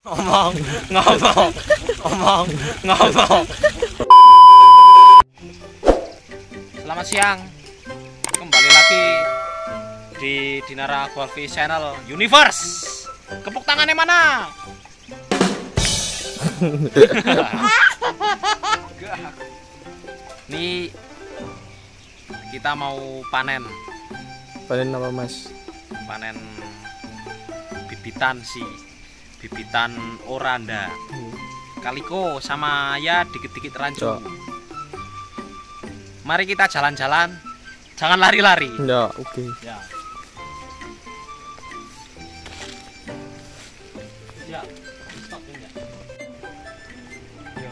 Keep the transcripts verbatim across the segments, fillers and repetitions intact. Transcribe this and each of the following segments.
Ngomong, ngomong, ngomong, ngomong. Selamat siang, kembali lagi di Dinara Golfi Channel Universe. Kepuk tangannya mana? Nih kita mau panen. Panen apa mas? Panen bibitan sih, bibitan oranda, hmm. kaliko sama ya dikit-dikit rancu. Cok. Mari kita jalan-jalan, jangan lari-lari. Ya, oke. Okay. Ya. Ya, stop ya. Yo.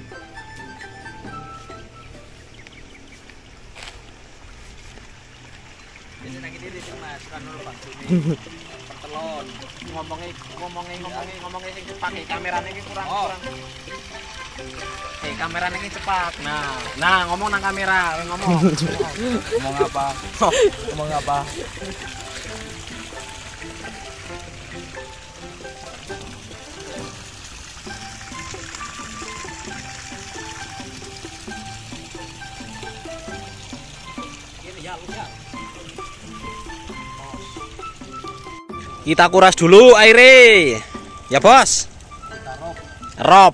Ini lagi diri mas, kan dulu Pak. Telon. Ngomongnya, ngomongnya, ngomongnya, ngomongnya sing cepat. Kameranya ini kurang, oh. kurang. Eh, kameranya ini cepat. Nah, nah ngomong nang kamera, ngomong. Ngomong apa? Ngomong apa? Ini ya, lu ya. Kita kuras dulu airnya. Ya, Bos. Kita rob. Rob.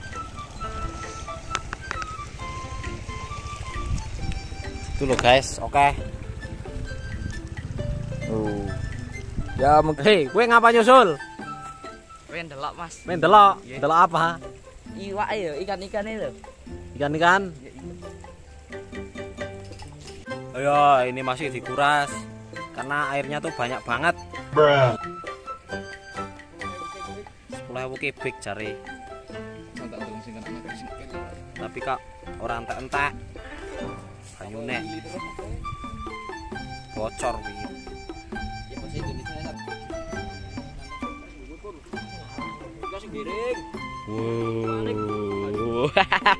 Itu loh guys, oke. Okay. Oh. Ya mungkin. Hei, gue ngapa nyusul? Gue ndelok mas. Main delok, yeah. Delok apa? Iwak ya, ikan-ikan itu. Ikan-ikan. Ayo, ini masih dikuras karena airnya tuh banyak banget. Bruh. sepuluh ribu kubik cari. Tapi kak orang entek-entek. Banyune bocor gitu. Ya pas Indonesia kasih giring. Wow.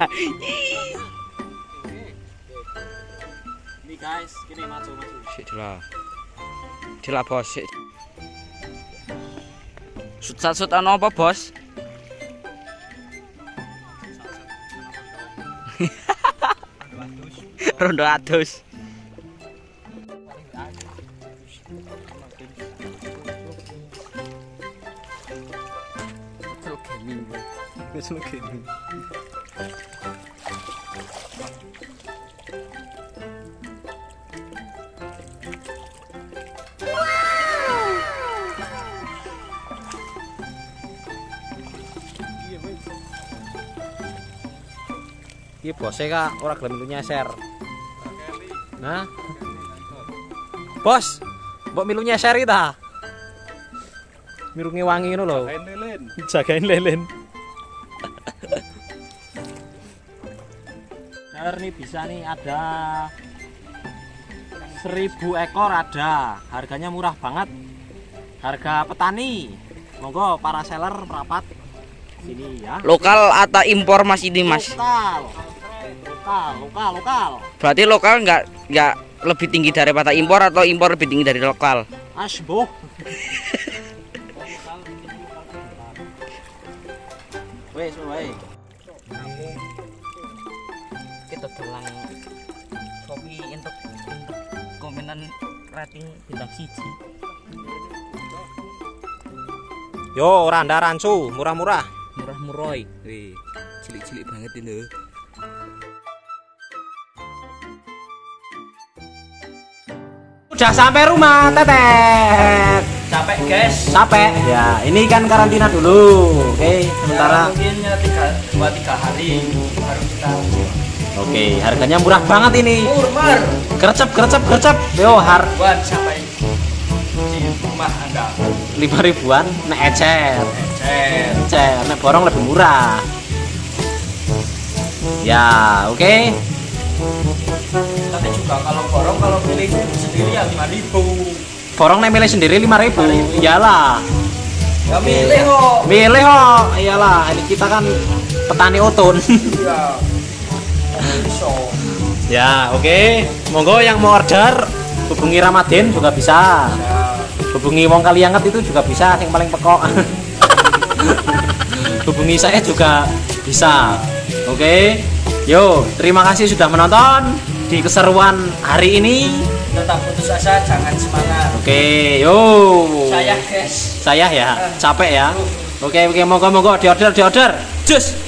Ini guys, gini maju-maju. Sik lah. Dilah bos. Sut-sut ana apa bos? Rondo adus. Betul gaming. Betul gaming. Iki bose kak ora gelem nyeser. Nah. Bos, mbok milu nyeser ta? Mirunge wangi ngono lho. Jagain lelen. Jagain lelen. Nah, ini bisa nih ada seribu ekor ada. Harganya murah banget. Harga petani. Monggo para seller merapat sini ya. Lokal atau impor mas ini mas? Lokal. Lokal, lokal, lokal. Berarti lokal nggak nggak lebih tinggi daripada impor atau impor lebih tinggi dari lokal? Asboh. Wes, wes. Kita telang kopi untuk untuk komenan rating bintang siji. Yo, randa rancu, murah-murah. Murah-murah. Wih, cilik-cilik banget ini. Udah sampai rumah, tetet. Capek guys. Capek. Ya, ini kan karantina dulu. Oke, sementara. Ya, mungkin tiga, dua tiga hari baru kita. Oke, harganya murah banget ini. Murah. Gercep, gercep, gercep. Yo, har. Buat sampai di rumah Anda. Lima ribuan, nek ecer. Ecer. Ecer, nek borong lebih murah. Ya, oke. Okay. Tapi juga kalau borong kalau pilih sendiri ya lima ribu. Borong nek milih sendiri lima ribu. Iyalah. Ya milih kok. Milih kok. Iyalah, ini kita kan petani otun. Iya. Ya, oke. Okay. Monggo yang mau order hubungi Ramadhin juga bisa. Ya. Hubungi wong Kalianget itu juga bisa, yang paling pekok. hubungi saya juga bisa. Oke, yo terima kasih sudah menonton di keseruan hari ini. Tetap putus asa, jangan semangat. Oke, yo. Saya guys. Saya ya, capek ya. Oke, oke, monggo monggo diorder diorder. Jus.